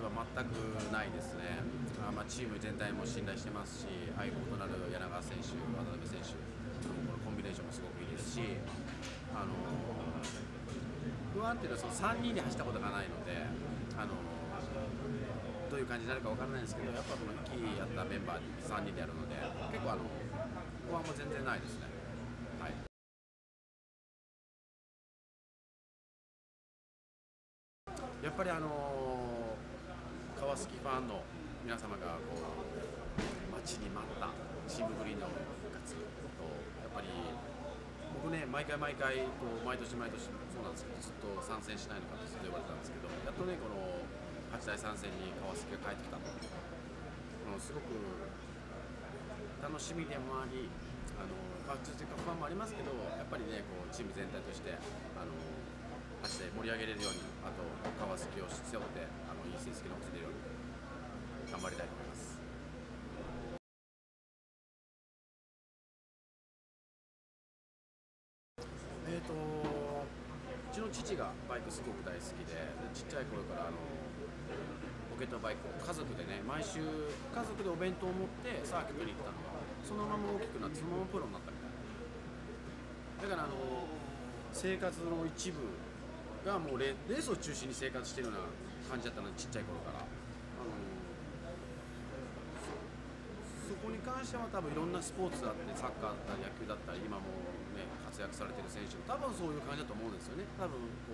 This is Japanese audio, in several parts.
は全くないですね。チーム全体も信頼してますし、相棒となる柳川選手、渡辺選手、このコンビネーションもすごくいいですし、不安っていうのはその3人で走ったことがないので、どういう感じになるか分からないんですけど、やっぱこの息やったメンバー3人でやるので、結構不安も全然ないですね。はい、やっぱり川崎ファンの皆様がこう待ちに待ったチームグリーンの復活と、やっぱり僕ね、毎回毎回こう毎年毎年そうなんですけど、ずっと参戦しないのかとずっと言われてたんですけど、やっとねこの8対3戦に川崎が帰ってきたと、すごく楽しみでもあり、ちょっと不安もありますけど、やっぱりねこうチーム全体として8対盛り上げれるように、あと川崎を背負っていい成績残せるように頑張りたいと思います。うちの父がバイクすごく大好きで、ちっちゃい頃からポケットバイクを家族でね、毎週家族でお弁当を持ってサーキットに行ったのが、そのまま大きくなってそのままプロになったみたいな。だから生活の一部がもうレースを中心に生活しているような感じだったので、ちっちゃい頃から。そこに関しては多分いろんなスポーツだってサッカーだったり野球だったり今もね活躍されてる選手も多分そういう感じだと思うんですよね。多分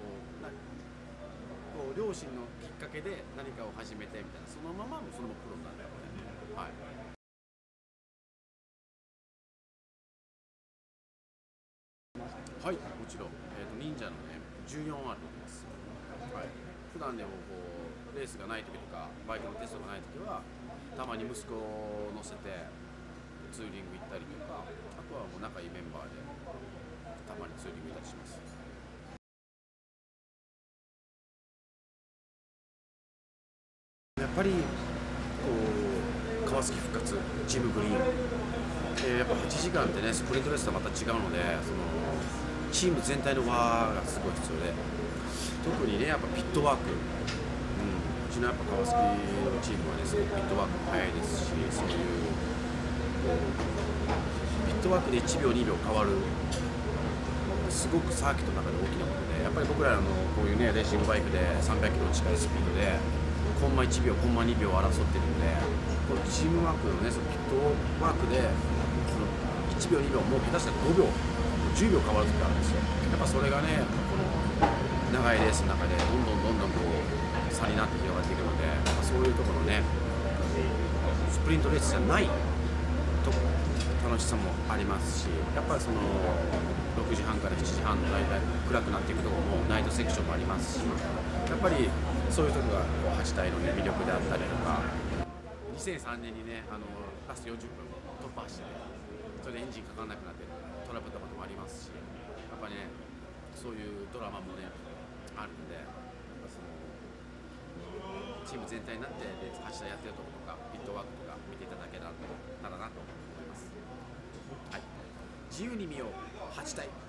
こう両親のきっかけで何かを始めてみたいな、そのままそのままプロになったみたいな。はい、はい、もちろん、忍者のね14あります。はい、普段でもこうレースがない時とかバイクのテストがない時はたまに息子を乗せてツーリング行ったりとか、あとはもう仲いいメンバーでたまにツーリング行ったりします。やっぱりこう川崎復活チームグリーン、やっぱ8時間ってねスプリントレースとはまた違うので、チーム全体の輪がすごい必要で、特にねやっぱピットワーク、うちのやっぱ川崎のチームはねすごくピットワークも早いですし、そういうピットワークで1秒2秒変わる、すごくサーキットの中で大きなことで、やっぱり僕らこういうねレーシングバイクで300キロ近いスピードでコンマ1秒コンマ2秒を争ってるんで、このチームワークのねそのピットワークでその1秒2秒もう下手したら5秒10秒変わる時があるんですよ。やっぱそれがねこの長いレースの中でどんどんこう差になって広がっていくので、そういうところのねスプリントレースじゃないと楽しさもありますし、やっぱりその6時半から7時半の大体暗くなっていくところもナイトセクションもありますし、やっぱりそういうところがこう8体の、ね、魅力であったりとか、2003年にねラスト40分突破して、それでエンジンかからなくなってトラブったこともありますし、やっぱりねそういうドラマもねあるんで、やっぱそのチーム全体になって8体やってるところとかピットワークとか見ていただけたらなと思います。はい、自由に見よう8体。